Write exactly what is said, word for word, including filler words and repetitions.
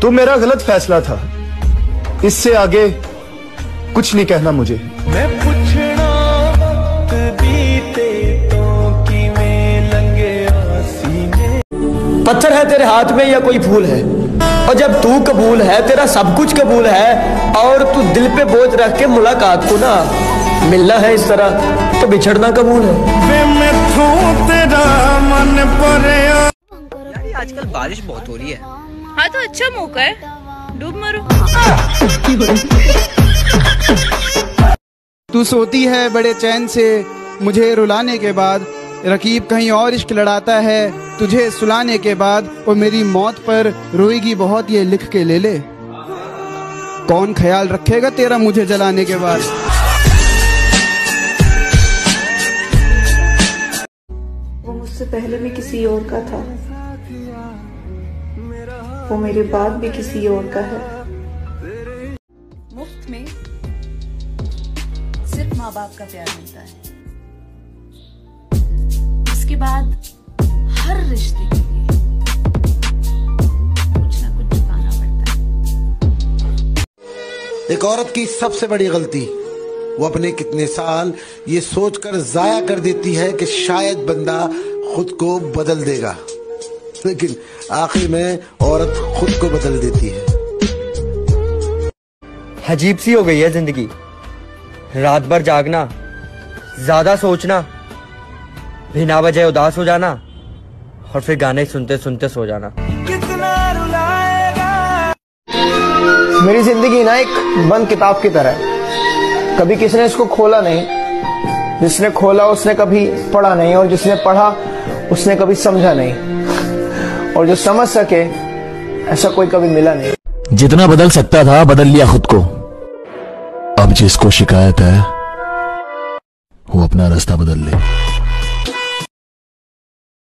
तो मेरा गलत फैसला था। इससे आगे कुछ नहीं कहना मुझे। मैं पूछना वक्त बीते तो कि मैं लंगे आसीने। पत्थर है तेरे हाथ में या कोई फूल है, और जब तू कबूल है तेरा सब कुछ कबूल है, और तू दिल पे बोझ रख के मुलाकात को ना मिलना है इस तरह तो बिछड़ना कबूल है। मैं तेरा मन पर यार आजकल बारिश बहुत हो रही है। हाँ तो अच्छा मौका है, डूब मरो। तू सोती है बड़े चैन से मुझे रुलाने के बाद, रकीब कहीं और इश्क लड़ाता है तुझे सुलाने के बाद, और मेरी मौत पर रोएगी बहुत ये लिख के ले ले, कौन ख्याल रखेगा तेरा मुझे जलाने के बाद। वो मुझसे पहले भी किसी और का था, वो मेरे बाद भी किसी और का है। मुफ्त में सिर्फ माँ बाप का प्यार मिलता है, उसके बाद हर रिश्ते के लिए कुछ ना कुछ चुकाना पड़ता है। एक औरत की सबसे बड़ी गलती वो अपने कितने साल ये सोचकर जाया कर देती है कि शायद बंदा खुद को बदल देगा, लेकिन आखिर में औरत खुद को बदल देती है। अजीब सी हो गई है जिंदगी, रात भर जागना, ज्यादा सोचना, बिना वजह उदास हो जाना, और फिर गाने सुनते सुनते सो जाना। कितना रुलाएगा। मेरी जिंदगी ना एक बंद किताब की तरह है, कभी किसी ने इसको खोला नहीं, जिसने खोला उसने कभी पढ़ा नहीं, और जिसने पढ़ा उसने कभी समझा नहीं, और जो समझ सके ऐसा कोई कभी मिला नहीं। जितना बदल सकता था बदल लिया खुद को, अब जिसको शिकायत है वो अपना रास्ता बदल ले।